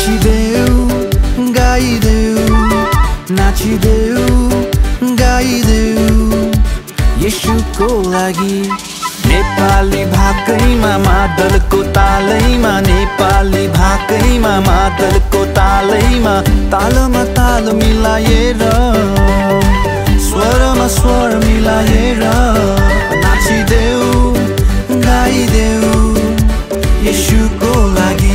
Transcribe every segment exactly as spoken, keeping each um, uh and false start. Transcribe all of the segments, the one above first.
नाचिदेऊ गाइदेऊ नाचिदेऊ गाइदेऊ येशूको लागि नेपाली भाकैमा मादलको तालैमा नेपाली भाकैमा मादलको तालैमा तालमा ताल मिलाएर स्वरमा स्वर मिलाएर नाचिदेऊ गाइदेऊ येशूको लागि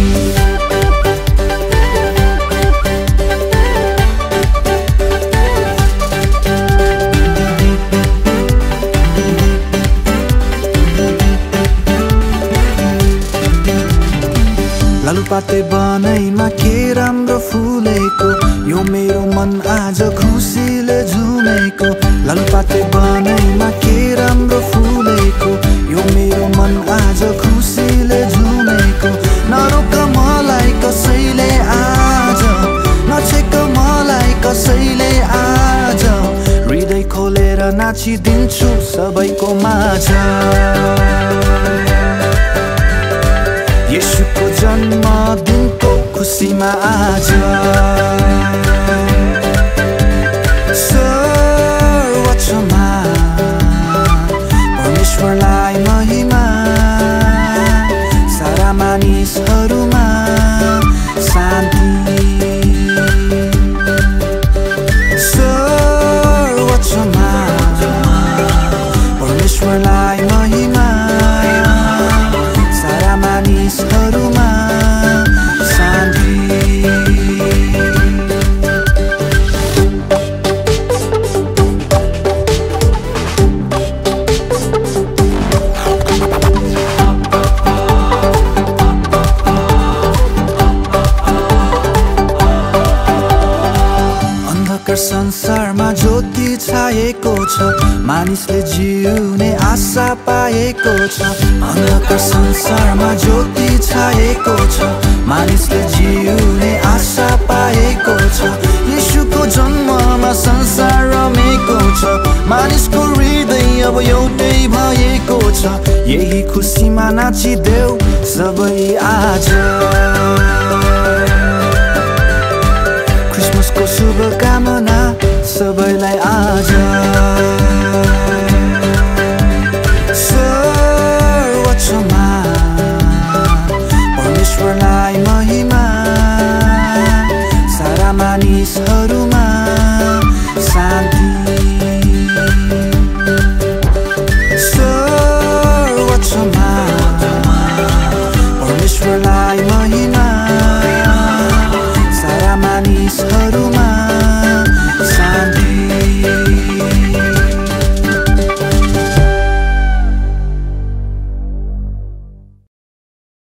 लालुपाते बनैमा के राम्रो फुलेको यो मेरो मन आज खुसीले झुमेको लालुपाते बनैमा के राम्रो फुलेको यो मेरो मन आज खुसीले झुमेको नरोक मलाई कसैले आज नछेक मलाई कसैले आज हृदय खोलेर नाचिदिन्छु सबैको माझ येशूको जन्मदिनको खुसीमा आज सर्वोच्चमा परमेश्वरलाई महिमा सारा मानिसहरूमा शान्ति सर्वोच्चमा परमेश्वरलाई महिमा सारा मानिसहरूमा शान्ति अन्धकार संसारमा ज्योति छाएको छ मानिसले जिउने आशा पाएको छ अन्धकार संसारमा ज्योति छाएको छ मानिसले जिउने आशा पाएको छ येशूको जन्ममा संसार रमेको छ मानिसको हृदय अब एउटै भएको छ यही खुसीमा नाचिदेऊ सबै आज क्रिसमसको शुभकामना सबैलाई आज